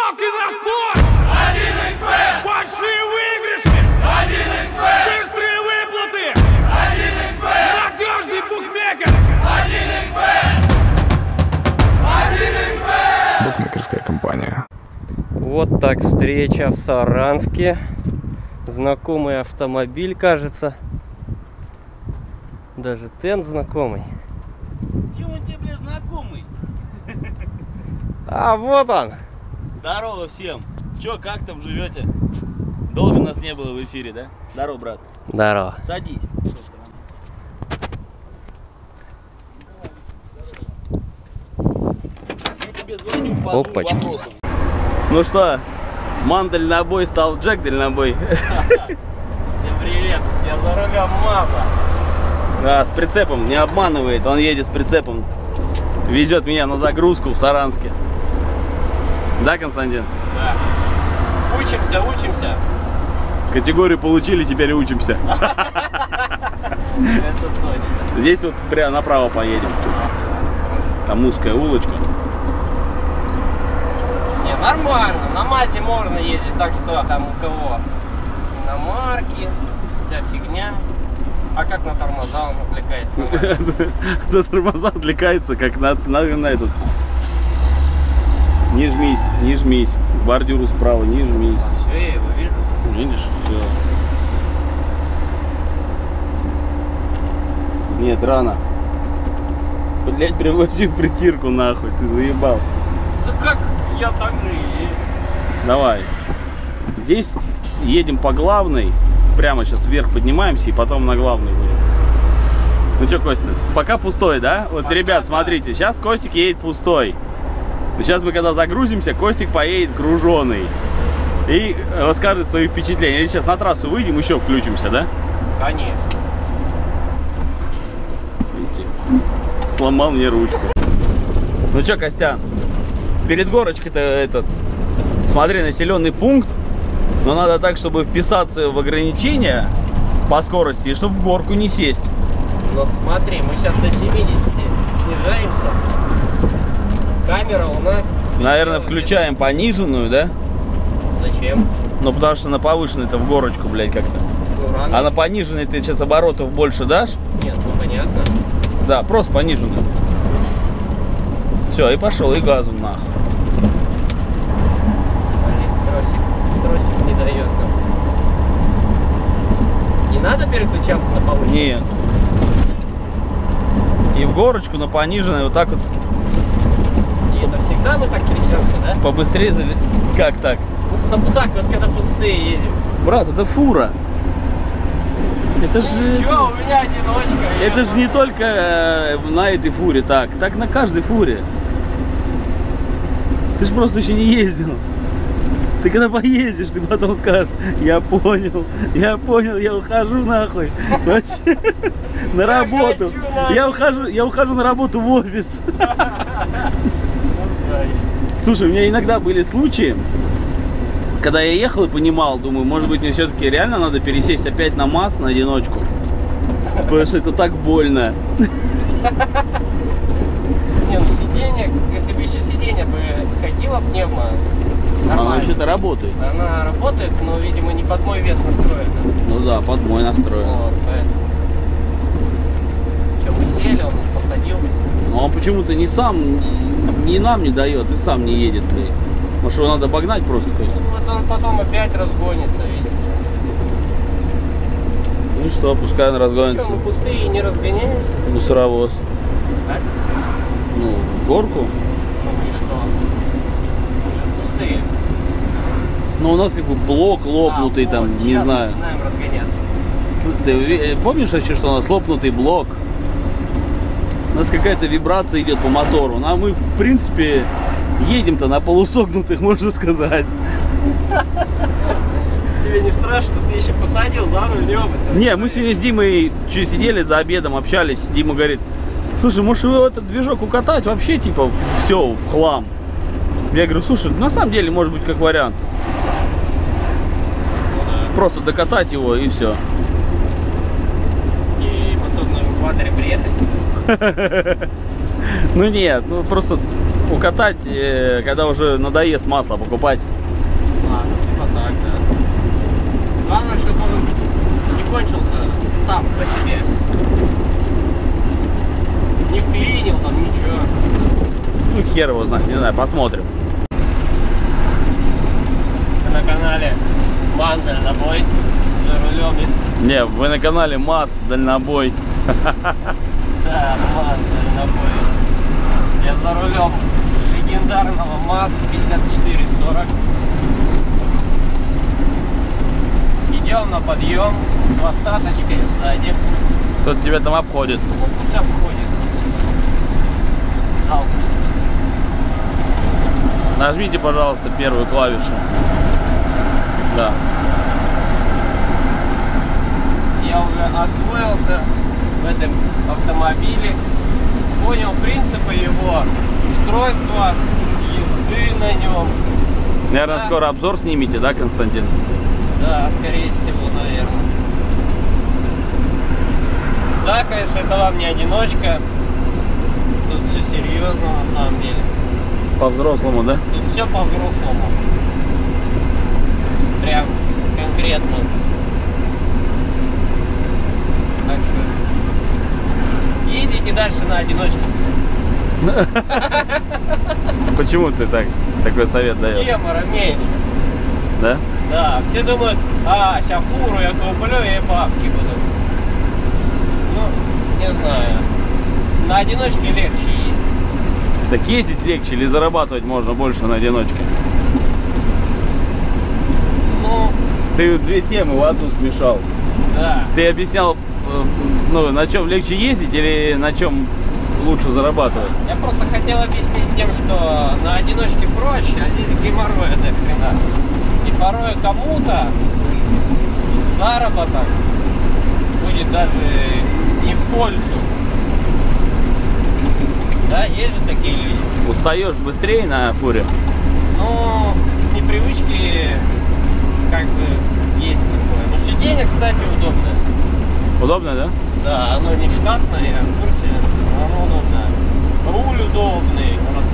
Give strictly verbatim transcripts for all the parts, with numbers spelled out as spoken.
Ставки на спорт! один икс бет! Большие выигрыши! один икс бет! Быстрые выплаты! один икс бет! Надежный букмекер! один икс бет! один икс бет! Букмекерская компания. Вот так встреча в Саранске. Знакомый автомобиль, кажется. Даже тент знакомый. Чего он тебе, знакомый? А вот он. Здорово всем. Че, как там живете? Долго нас не было в эфире, да? Здорово, брат. Здорово. Садись. Я тебе звоню по двум Опачки. вопросам. Ну что, ман дальнобой стал Джек дальнобой. Всем привет. Я за рулем Маза. Да, с прицепом, не обманывает, он едет с прицепом. Везет меня на загрузку в Саранске. Да, Константин? Да. Учимся, учимся. Категорию получили, теперь учимся. Это точно. Здесь вот прямо направо поедем. Там узкая улочка. Не, нормально. На Мазе можно ездить, так что там у кого иномарки, вся фигня. А как на тормоза он отвлекается? На тормоза отвлекается, как на, на, на этот. Не жмись, не жмись. К бордюру справа, не жмись. Все, я его вижу. Видишь, все. Нет, рано. Блять, превращи в притирку нахуй, ты заебал. Да как я так же и... Давай. Здесь едем по главной. Прямо сейчас вверх поднимаемся и потом на главную будем. Ну что, Костя, пока пустой, да? Вот, пока, ребят, да. Смотрите, сейчас Костик едет пустой. Сейчас мы когда загрузимся, Костик поедет груженый. И расскажет свои впечатления. Или сейчас на трассу выйдем, еще включимся, да? Конечно. Видите? Сломал мне ручку. Ну что, Костян, перед горочкой-то этот, смотри, населенный пункт. Но надо так, чтобы вписаться в ограничения по скорости и чтобы в горку не сесть. Но смотри, мы сейчас до семидесяти снижаемся. Камера у нас... Наверное, включаем пониженную, да? Зачем? Ну, потому что на повышенной-то в горочку, блядь, как-то. Ну, рано. А на пониженной ты сейчас оборотов больше дашь? Нет, ну понятно. Да, просто пониженную. Все, и пошел, и газу нахуй. Тросик, тросик не дает нам. Не надо переключаться на повышенную? Нет. И в горочку на пониженной вот так вот. И это всегда мы так трясемся, да? Побыстрее зали... Как так? Вот так вот, когда пустые едем. Брат, это фура. Это же... Чего, у меня одиночка. Это же не только э, на этой фуре так. Так на каждой фуре. Ты же просто еще не ездил. Ты когда поездишь, ты потом скажешь: я понял, я понял, я ухожу нахуй. Вообще, на работу. Я ухожу, я ухожу на работу в офис. Слушай, у меня иногда были случаи, когда я ехал и понимал, думаю, может быть, мне все-таки реально надо пересесть опять на МАЗ, на одиночку. Потому что это так больно. Не, ну сиденье, если бы еще сиденье бы ходило пневмо, она вообще-то работает. Она работает, но, видимо, не под мой вес настроена. Ну да, под мой настроен. Вот, поэтому. Че, мы сели, он нас посадил. Ну он почему-то не сам, ни нам не дает, и сам не едет, блядь. Может, его надо обогнать просто, Костя? Ну, вот он потом опять разгонится, видишь. Ну и что, пускай он разгонится. Что, мы пустые и не разгоняемся? Мусоровоз. Да? Ну, в горку. Ну и что? Мы же пустые. Ну, у нас как бы блок лопнутый, а, там, вот, не знаю. Начинаем разгоняться. Ты помнишь вообще, что у нас лопнутый блок? У нас какая-то вибрация идет по мотору. Ну, а мы, в принципе, едем-то на полусогнутых, можно сказать. Тебе не страшно? Ты еще посадил за руль, ёбать? Не, мы сегодня с Димой чуть сидели за обедом, общались. Дима говорит: слушай, может его этот движок укатать вообще, типа, все в хлам? Я говорю: слушай, на самом деле, может быть, как вариант. Ну, да. Просто докатать его и все. И потом на эвакуаторе приехать? Ну нет, ну просто укатать, э, когда уже надоест масло покупать. А, ну типа так, да. Главное, чтобы он не кончился сам по себе. Не вклинил там ничего. Ну, хер его знает, не знаю, посмотрим. На канале Ман Дальнобой за рулем. Не, вы на канале МАЗ Дальнобой. Да, МАЗ Дальнобой. Я за рулем легендарного МАЗ пятьдесят четыре сорок. Идем на подъем с двадцаточкой сзади. Кто-то тебя там обходит. Ну, пусть обходит. Жалко. Нажмите, пожалуйста, первую клавишу. Да. Я уже освоился в этом автомобиле, понял принципы его устройства, езды на нем. Наверное, Да. скоро обзор снимите, да, Константин? Да, скорее всего, наверное. Да, конечно, это вам не одиночка. Тут все серьезно на самом деле. По-взрослому, да? Тут все по-взрослому. Прям конкретно. Так что ездите дальше на одиночку. Почему ты так такой совет даешь? Юмора меньше. Да? Да, все думают, а, сейчас фуру я куплю и бабки буду. Ну, не знаю. На одиночке легче ездить. Так ездить легче или зарабатывать можно больше на одиночке? Ну, Ты две темы в одну смешал. да. Ты объяснял, э, ну, на чем легче ездить или на чем лучше зарабатывать? Я просто хотел объяснить тем, что на одиночке проще, а здесь геморроя до хрена. И порой кому-то заработок будет даже не в пользу. Да, есть же такие люди. Устаешь быстрее на фуре? Но с непривычки как бы есть такое. Но сиденье, кстати, удобное. Удобно, да? Да, оно не штатное, я в курсе, но оно удобное. Руль удобный. у нас.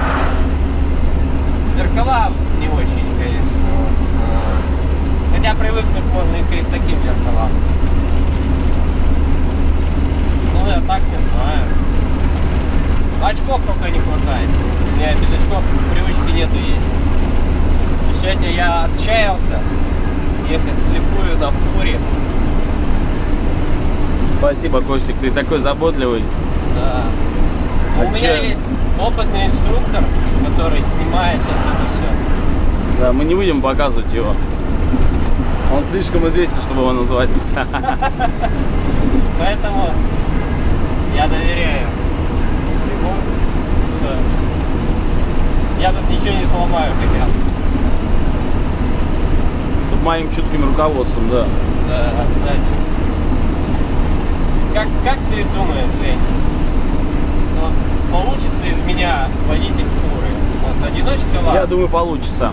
Зеркала не очень, конечно. А, Хотя привыкнуть можно и к таким зеркалам. Ну, я так не знаю. Очков только не хватает. У меня без очков привычки нету ездить. И сегодня я отчаялся ехать слепую на фуре. Спасибо, Костик, ты такой заботливый. Да. А У меня че? есть опытный инструктор, который снимает сейчас это все. Да, мы не будем показывать его. Он слишком известен, чтобы его назвать. Поэтому я доверяю ему. Да. Я тут ничего не сломаю как раз. Под моим чутким руководством, да. Да, кстати. Как, как ты думаешь, Жень, вот получится из меня водитель фуры? Вот одиночка, ладно. Я думаю, получится.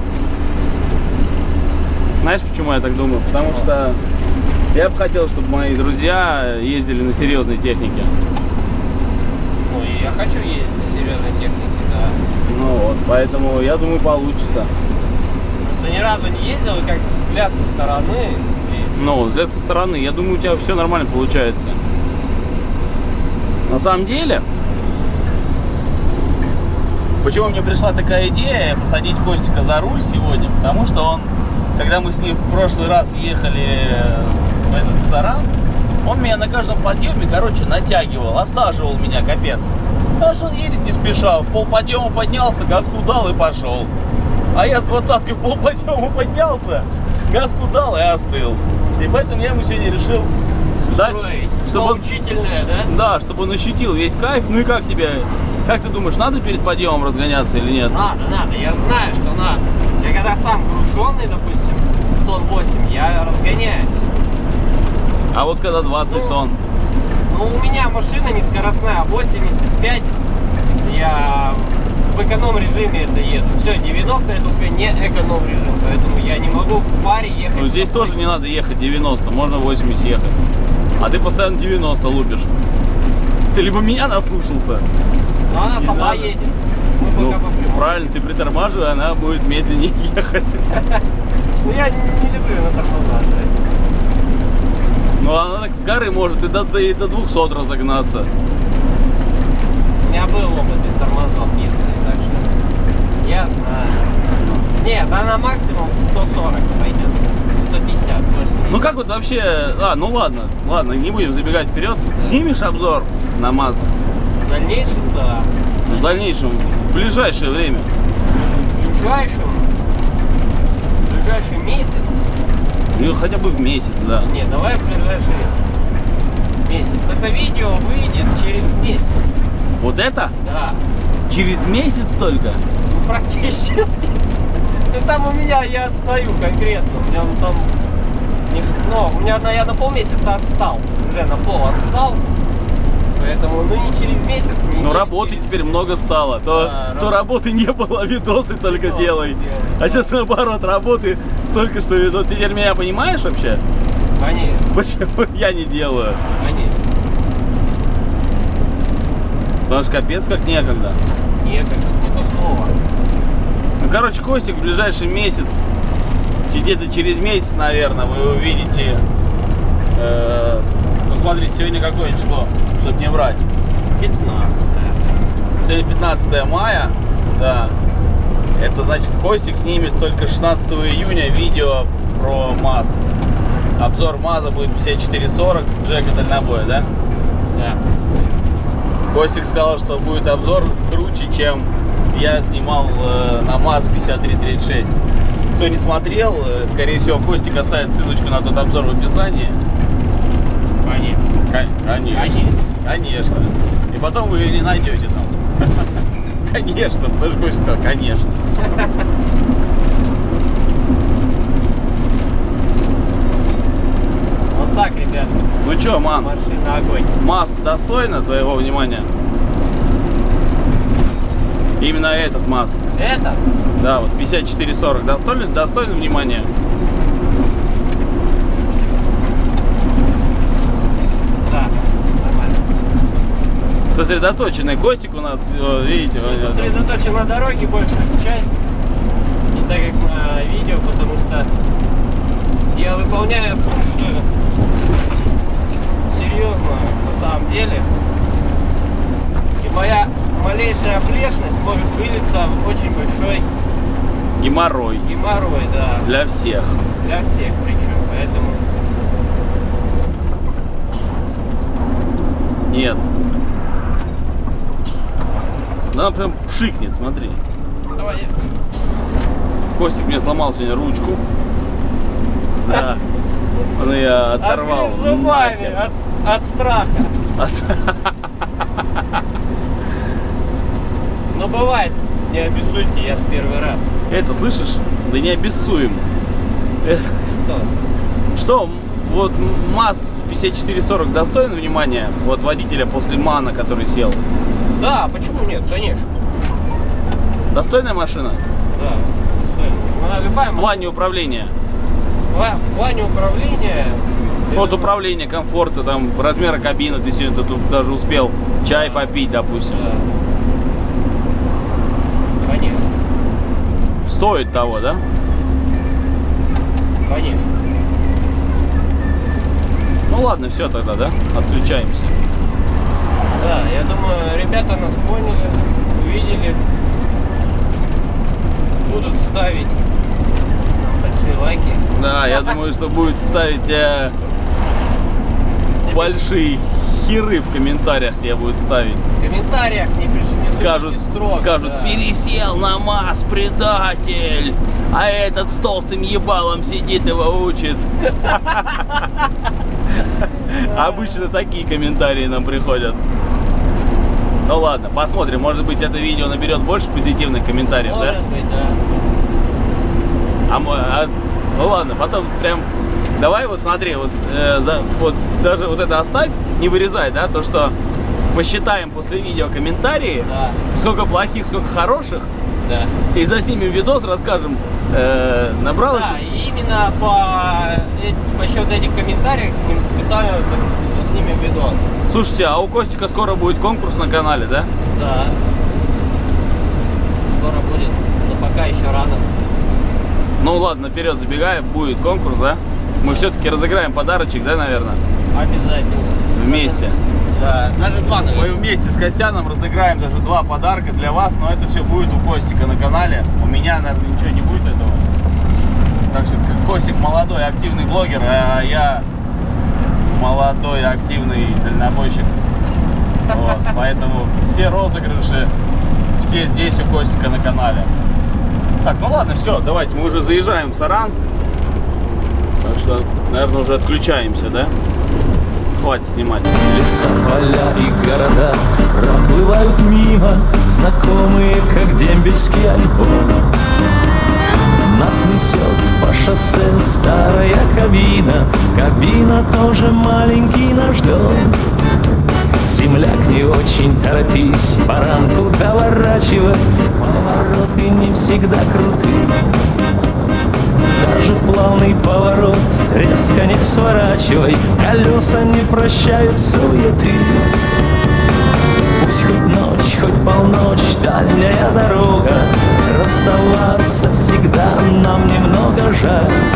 Знаешь, почему я так думаю? Потому что я бы хотел, чтобы мои друзья ездили на серьезной технике. Ну и я хочу ездить на серьезной технике, да. Ну вот, поэтому я думаю, получится. Просто ни разу не ездил, и как взгляд со стороны. И... Ну, взгляд со стороны, я думаю, у тебя все нормально получается. На самом деле, почему мне пришла такая идея посадить Костика за руль сегодня? Потому что он, когда мы с ним в прошлый раз ехали в этот Саранск, он меня на каждом подъеме, короче, натягивал, осаживал меня, капец. Аж он едет не спеша, в полподъема поднялся, газку дал и пошел. А я с двадцаткой в полподъема поднялся, газку дал и остыл. И поэтому я ему сегодня решил дать, чтобы он, учительная, да? да, чтобы он ощутил весь кайф. Ну и как тебе, как ты думаешь, надо перед подъемом разгоняться или нет? Надо, надо, я знаю, что надо. Я когда сам груженный, допустим, тонн восемь, я разгоняюсь. А вот когда двадцать Ну, тонн? Ну, у меня машина не скоростная, восемьдесят пять. Я в эконом режиме это еду. Все, девяносто это уже не эконом режим, поэтому я не могу в паре ехать. Ну здесь тоже не надо ехать девяносто, можно восемьдесят ехать. А ты постоянно девяносто лупишь. Ты либо меня наслушался. Но она Не сама надо. едет. Мы Ну, пока по прямой. правильно, ты притормаживай, она будет медленнее ехать. Ну я не люблю на тормозах. Ну, она так с горы может и до, и до двухсот разогнаться. У меня был опыт без тормозов ездить, так что я знаю. Нет, она максимум сто сорок пойдет. сто пятьдесят точно. Ну как вот вообще... А, ну ладно, ладно, не будем забегать вперед. Снимешь обзор на МАЗ? В дальнейшем, да. В дальнейшем, в ближайшее время. В ближайшем, в ближайший месяц. Ну хотя бы в месяц, да. Не, давай в ближайший месяц. Это видео выйдет через месяц. Вот это? Да. Через месяц только? Ну, практически. Ты там у меня, я отстаю конкретно. У меня ну, там... не- Ну, у меня на, я на полмесяца отстал. Уже на пол отстал. Поэтому, ну не через месяц. Не Ну не работы через- теперь много стало. То, Да, то раб- работы не было, видосы только Видосы делай. делай, А да. сейчас наоборот, работы столько, что видос. Ты теперь меня понимаешь вообще? Конечно, Почему я не делаю? конечно. Потому что капец как некогда. Нет, это не то слово. Ну, короче, Костик в ближайший месяц, где-то через месяц, наверное, вы увидите. э, ну, смотрите, сегодня какое число, чтобы не врать. пятнадцатое. Сегодня пятнадцатое мая, да. Это значит, Костик снимет только шестнадцатого июня видео про МАЗ. Обзор МАЗа будет пятьдесят четыре сорок, Джека дальнобоя, да? Да. Костик сказал, что будет обзор круче, чем я снимал э, на МАЗ пятьдесят три тридцать шесть. Кто не смотрел, э, скорее всего, Костик оставит ссылочку на тот обзор в описании. Конечно. Конечно. Конечно. Конечно. И потом вы ее не найдете там. Конечно, потому что Костик сказал, конечно. Вот так, ребят. Ну чё, ман, Машина огонь. МАЗ достойна твоего внимания? Именно этот МАЗ. Это? Да, вот пятьдесят четыре сорок достойно, достойно внимания? Да. Нормально. Сосредоточенный Костик у нас, э, видите, Я э, сосредоточен на дороге большую часть. Не так как на видео, потому что я выполняю функцию серьезно на самом деле. И моя малейшая оплошность может вылиться в очень большой геморрой геморрой, да. для всех. Для всех причем. Поэтому Нет. Да, прям пшикнет, смотри. давай. Костик мне сломал сегодня ручку. Да. Он ее оторвал. Отгрыз зубами нахер. от, от страха. От- Но бывает, не обессудьте, я ж первый раз. Это, слышишь? Да не обессуем. Это- Что? Что, вот МАЗ пятьдесят четыре сорок достоин внимания? Вот водителя после МАНа, который сел. Да, почему нет? Конечно. Достойная машина? Да. Ну, любая В плане управления. машина- в плане управления. Вот управление, комфорта, там, размера кабины, ты сегодня тут даже успел чай попить, допустим. Да. Конечно. Стоит того, да? Конечно. Ну ладно, все тогда, да? Отключаемся. Да, я думаю, ребята нас поняли, увидели. Будут ставить нам большие лайки. Да, я думаю, что будет ставить э, большие херы в комментариях, я будет ставить. В комментариях не пишите. Скажут, строго, скажут, да. пересел на МАЗ, предатель, а этот с толстым ебалом сидит, его учит. Обычно такие комментарии нам приходят. Ну ладно, посмотрим, может быть это видео наберет больше позитивных комментариев, да? Может быть, да. А, мо- а- ну ладно, потом прям, давай вот смотри, вот, э, за- вот даже вот это оставь, не вырезай, да, то что посчитаем после видео комментарии, Да. сколько плохих, сколько хороших, Да. и заснимем видос, расскажем, э, набрал Да, это? и именно по, э- по счет этих комментариев с ним специально за- заснимем видос. Слушайте, а у Костика скоро будет конкурс на канале, да? Да. пока еще рано. Ну ладно, наперед забегая, будет конкурс, да? Мы все-таки разыграем подарочек, да, наверное? Обязательно. Вместе. Да, даже два, Мы наверное. вместе с Костяном разыграем даже два подарка для вас, но это все будет у Костика на канале. У меня, наверное, ничего не будет этого. Так что Костик молодой, активный блогер, а я молодой, активный дальнобойщик. Вот, поэтому все розыгрыши, все здесь у Костика на канале. Так, ну ладно, все, давайте, мы уже заезжаем в Саранск. Так что, наверное, уже отключаемся, да? Хватит снимать. Леса, поля и города проплывают мимо, знакомые, как дембельский альбом. Нас несет по шоссе старая кабина, кабина тоже маленький наш дом. Земляк, не очень торопись, баранку доворачивать, повороты не всегда крутые. Даже в плавный поворот резко не сворачивай, колеса не прощают суеты. Пусть хоть ночь, хоть полночь, дальняя дорога, расставаться всегда нам немного жаль.